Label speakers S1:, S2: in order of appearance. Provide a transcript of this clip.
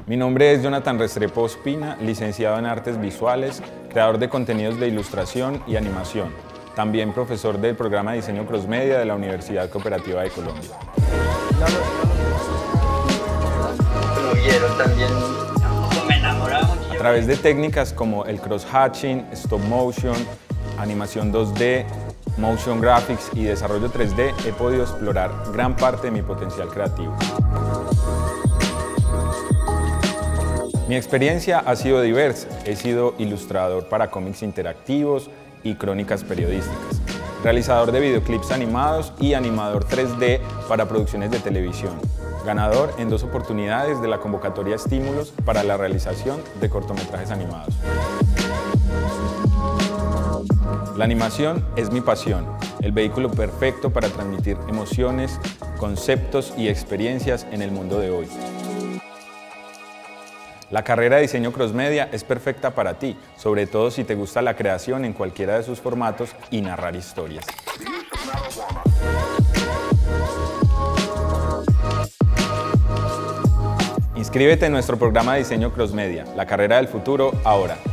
S1: Mi nombre es Jonathan Restrepo Ospina, licenciado en Artes Visuales, creador de contenidos de ilustración y animación, también profesor del programa de Diseño Crossmedia de la Universidad Cooperativa de Colombia. A través de técnicas como el cross-hatching, stop motion, animación 2D, motion graphics y desarrollo 3D, he podido explorar gran parte de mi potencial creativo. Mi experiencia ha sido diversa. He sido ilustrador para cómics interactivos y crónicas periodísticas, realizador de videoclips animados y animador 3D para producciones de televisión, ganador en 2 oportunidades de la convocatoria Estímulos para la realización de cortometrajes animados. La animación es mi pasión, el vehículo perfecto para transmitir emociones, conceptos y experiencias en el mundo de hoy. La carrera de Diseño Crossmedia es perfecta para ti, sobre todo si te gusta la creación en cualquiera de sus formatos y narrar historias. Inscríbete en nuestro programa de Diseño Crossmedia, la carrera del futuro ahora.